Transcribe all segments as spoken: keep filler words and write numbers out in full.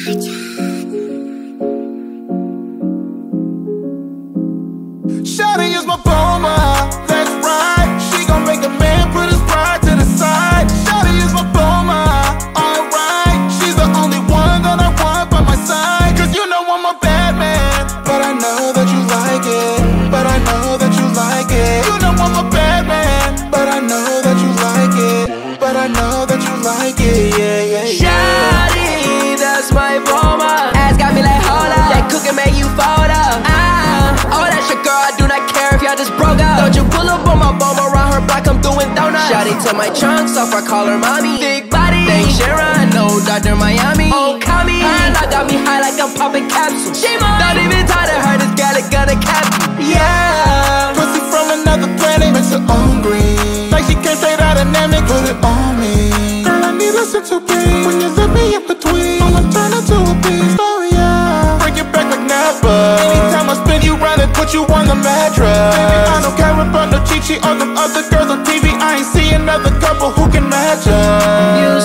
Shawty is my Bulma, that's right. She gon' make a man put his pride to the side. Shawty is my Bulma, alright. She's the only one that I want by my side. Cause you know I'm a bad man, but I know that you like it. But I know that you like it. You know I'm a bad man, but I know that you like it. But I know that you like it, yeah, yeah, yeah. Shawty, that's my Bulma. Ass got me like, hold up. That cooking make you fold up. Ah, oh, that's your girl, I do not care if y'all just broke up. Don't you pull up on my Bulma, around her block, I'm doing donuts. Shawty took my trunks off, I call her mommy. Big body, thank Sharon, no Doctor Miami. Oh, call me, her lock got me high like I'm popping capsules. She mine, don't even talk to her, this gal is gonna cap you. Yeah, pussy from another planet makes her hungry. Like she came straight out of Namek, put it on me. Girl, I need a sense of pain. When you let me in between, I'ma turn into a beast. Oh yeah, break it back like Napa. Anytime I spin you round and put you on the mattress. Baby, I don't care about no Chi-Chi or them other girls on T V. I ain't see another couple who can match us. you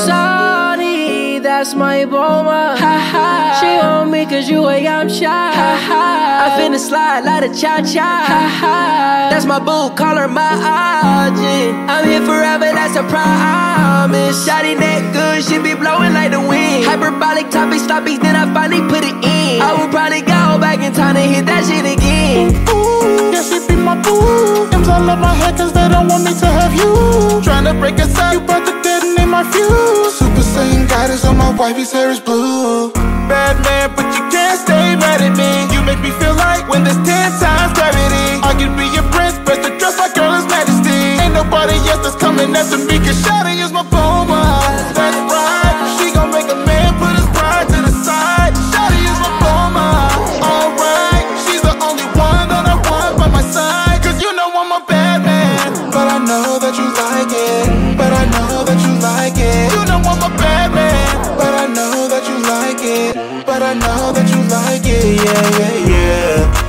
sorry, that's my Bulma. Ha ha, she on me cause you a Yamcha. Ha ha, I finna slide like a cha-cha. Ha ha, that's my boo, call her my Ajin. I'm here forever, that's a promise. Shawty neck good, she be blowing like the wind. Hyperbolic topics, topics, then I finally put it in. I would probably go back in time to hit that shit again. Ooh, yeah, she be my boo. M's all up my head cause they don't want me to have you. Tryna break us up, you about to detonate my fuse. Super Saiyan guidance on my wifey's hair is blue. Bad man, but you can't stay mad at me. You make me feel like when there's ten times gravity. I can be your prince, best to dress my girl as majesty. Ain't nobody else that's coming after me, cause Shawty is my Bulma. That's right, she gon' make a man put his pride to the side. Shawty is my Bulma, alright. She's the only one that I want by my side. Cause you know I'm a bad man, but I know that you like it. But I know that you like it. You know I'm a bad man, but I know that you like it. But I know that you like it, yeah, yeah, yeah.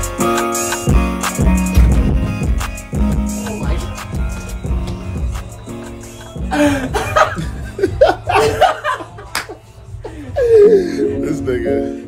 This nigga.